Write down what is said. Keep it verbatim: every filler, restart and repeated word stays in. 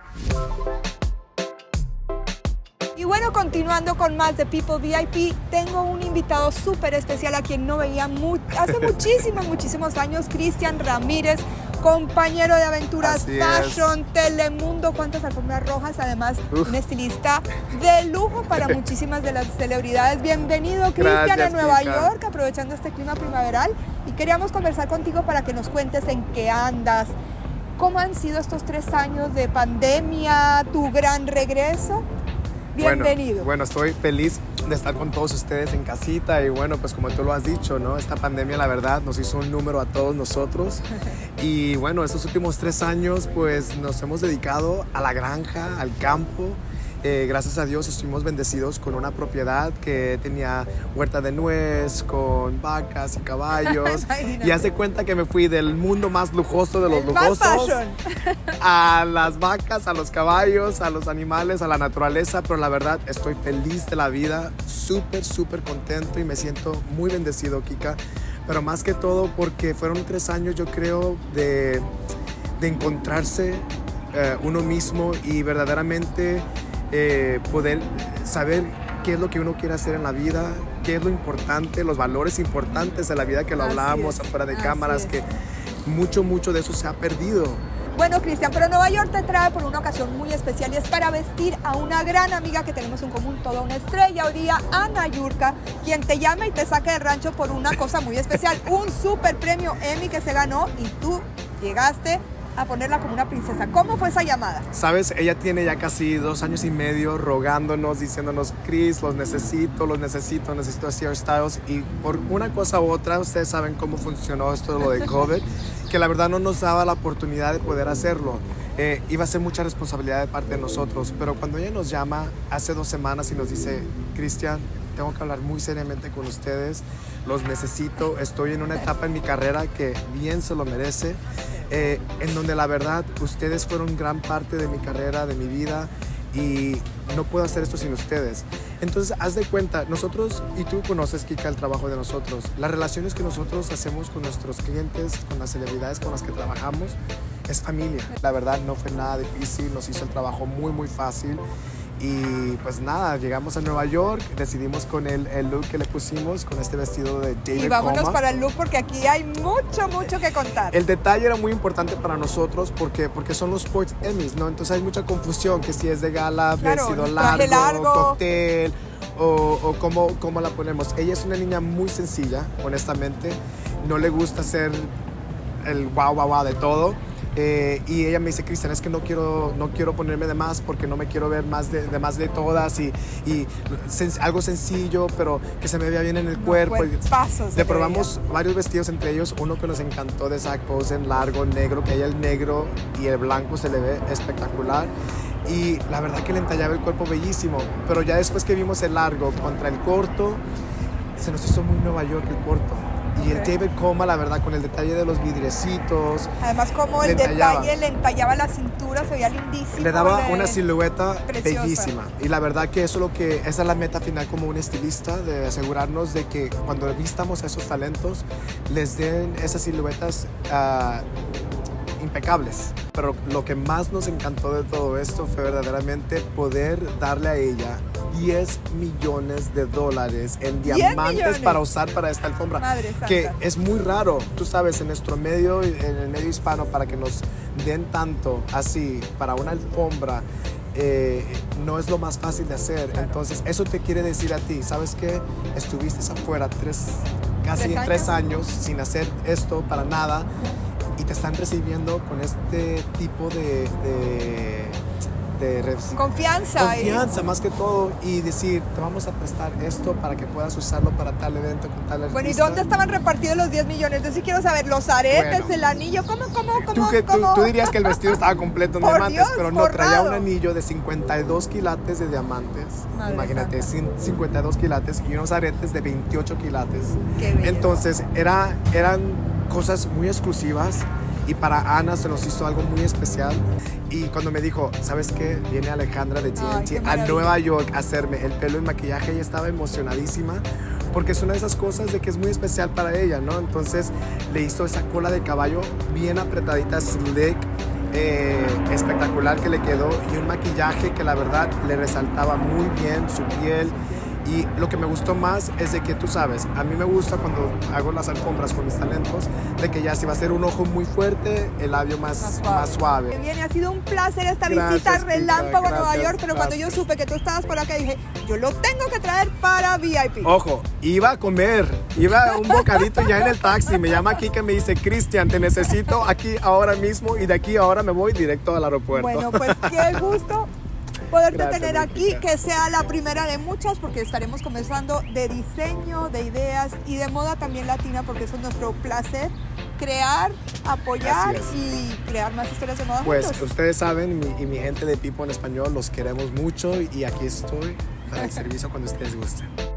Y bueno, continuando con más de People V I P, tengo un invitado súper especial a quien no veía mu hace muchísimos, muchísimos años, Cristian Ramírez, compañero de aventuras, Así fashion, es. Telemundo, cuántas alfombras rojas, además Uf. un estilista de lujo para muchísimas de las celebridades. Bienvenido, Cristian, a Gracias, Nueva Kika. York, aprovechando este clima primaveral, y queríamos conversar contigo para que nos cuentes en qué andas, cómo han sido estos tres años de pandemia, tu gran regreso. Bienvenido. Bueno, bueno, estoy feliz de estar con todos ustedes en casita y bueno, pues como tú lo has dicho, ¿no? Esta pandemia, la verdad, nos hizo un número a todos nosotros y bueno, estos últimos tres años, pues nos hemos dedicado a la granja, al campo. Eh, gracias a Dios estuvimos bendecidos con una propiedad que tenía huerta de nuez, con vacas y caballos. Y haz de cuenta que me fui del mundo más lujoso de los El lujosos fast fashion. a las vacas, a los caballos, a los animales, a la naturaleza. Pero la verdad estoy feliz de la vida, súper, súper contento y me siento muy bendecido, Kika. Pero más que todo porque fueron tres años, yo creo, de, de encontrarse eh, uno mismo y verdaderamente Eh, poder saber qué es lo que uno quiere hacer en la vida, qué es lo importante, los valores importantes de la vida, que lo Así hablábamos es, afuera de así cámaras, es. que mucho, mucho de eso se ha perdido. Bueno, Cristian, pero Nueva York te trae por una ocasión muy especial y es para vestir a una gran amiga que tenemos en común, toda una estrella hoy día, Ana Yurka, quien te llama y te saca del rancho por una cosa muy especial, un super premio Emmy que se ganó y tú llegaste a ponerla como una princesa. ¿Cómo fue esa llamada? Sabes, ella tiene ya casi dos años y medio rogándonos, diciéndonos, Chris, los necesito, los necesito, necesito hacer styles. Y por una cosa u otra, ustedes saben cómo funcionó esto de lo de COVID, que la verdad no nos daba la oportunidad de poder hacerlo. Eh, iba a ser mucha responsabilidad de parte de nosotros, pero cuando ella nos llama hace dos semanas y nos dice, Cristian, tengo que hablar muy seriamente con ustedes, los necesito, estoy en una etapa en mi carrera que bien se lo merece, eh, en donde la verdad ustedes fueron gran parte de mi carrera, de mi vida, y no puedo hacer esto sin ustedes. Entonces, haz de cuenta, nosotros, y tú conoces, Kika, el trabajo de nosotros, las relaciones que nosotros hacemos con nuestros clientes, con las celebridades con las que trabajamos, es familia. La verdad no fue nada difícil, nos hizo el trabajo muy, muy fácil. Y pues nada, llegamos a Nueva York, decidimos con el, el look que le pusimos, con este vestido de David Y vámonos Coma. para el look porque aquí hay mucho, mucho que contar. El detalle era muy importante para nosotros porque, porque son los Sports Emmys, ¿no? Entonces hay mucha confusión, que si es de gala, Claro, vestido traje largo, largo. cóctel, o, o cómo, cómo la ponemos. Ella es una niña muy sencilla, honestamente. No le gusta hacer el guau, guau, guau de todo. Eh, y ella me dice, Cristian, es que no quiero, no quiero ponerme de más porque no me quiero ver más de, de más de todas y, y sen, algo sencillo, pero que se me vea bien en el cuerpo. Cuerpazo se Le te probamos veía. varios vestidos, entre ellos uno que nos encantó de Zac Posen, largo, negro, que ella el negro y el blanco se le ve espectacular. Y la verdad que le entallaba el cuerpo bellísimo, pero ya después que vimos el largo contra el corto, se nos hizo muy Nueva York el corto. Y el Okay. David Coma, la verdad, con el detalle de los vidriecitos. Además, como le el entallaba. detalle le entallaba la cintura, se veía lindísimo. Le daba le- una silueta preciosa. bellísima. Y la verdad que eso es lo que, esa es la meta final como un estilista, de asegurarnos de que cuando vistamos a esos talentos, les den esas siluetas uh, impecables. Pero lo que más nos encantó de todo esto fue verdaderamente poder darle a ella diez millones de dólares en ¿diez diamantes millones? Para usar para esta alfombra. Madre santa. Que es muy raro, tú sabes, en nuestro medio, en el medio hispano, para que nos den tanto así para una alfombra, eh, no es lo más fácil de hacer. Claro. Entonces, eso te quiere decir a ti, ¿sabes qué? Estuviste afuera tres, casi ¿Tres tres años? años sin hacer esto para nada y te están recibiendo con este tipo de... de de Confianza. confianza más que todo y decir, te vamos a prestar esto para que puedas usarlo para tal evento con tal artista. Bueno, ¿y dónde estaban repartidos los diez millones? Yo sí quiero saber, los aretes, Bueno. el anillo, ¿cómo, cómo, Tú, cómo, que, tú, cómo? tú dirías que el vestido estaba completo en Por diamantes, Dios, pero no, traía forrado. un anillo de cincuenta y dos quilates de diamantes. Madre Imagínate, santa. cincuenta y dos quilates y unos aretes de veintiocho quilates. Qué belleza. Entonces, era, eran cosas muy exclusivas. Y para Ana se nos hizo algo muy especial. Y cuando me dijo, ¿sabes qué? Viene Alejandra de T N Ay, qué T a maravilla. Nueva York a hacerme el pelo y maquillaje, ella estaba emocionadísima. Porque es una de esas cosas de que es muy especial para ella, ¿no? Entonces le hizo esa cola de caballo bien apretadita, slick. Eh, espectacular que le quedó y un maquillaje que la verdad le resaltaba muy bien su piel. Y lo que me gustó más es de que tú sabes, a mí me gusta cuando hago las alfombras con mis talentos, de que ya si va a ser un ojo muy fuerte, el labio más, más suave. Más suave. Bien, ha sido un placer esta Gracias, visita relámpago a gracias, Nueva York, pero gracias. cuando yo supe que tú estabas por acá dije, yo lo tengo que traer para V I P. Ojo, iba a comer, iba a un bocadito ya en el taxi, me llama aquí que me dice, Cristian, te necesito aquí ahora mismo y de aquí ahora me voy directo al aeropuerto. Bueno, pues qué gusto poderte Gracias, tener aquí, Jessica. que sea la primera de muchas, porque estaremos comenzando de diseño, de ideas y de moda también latina, porque eso es nuestro placer, crear, apoyar y crear más historias de moda Pues juntos. ustedes saben, mi, y mi gente de Pipo en español, los queremos mucho y aquí estoy para el servicio cuando ustedes gusten.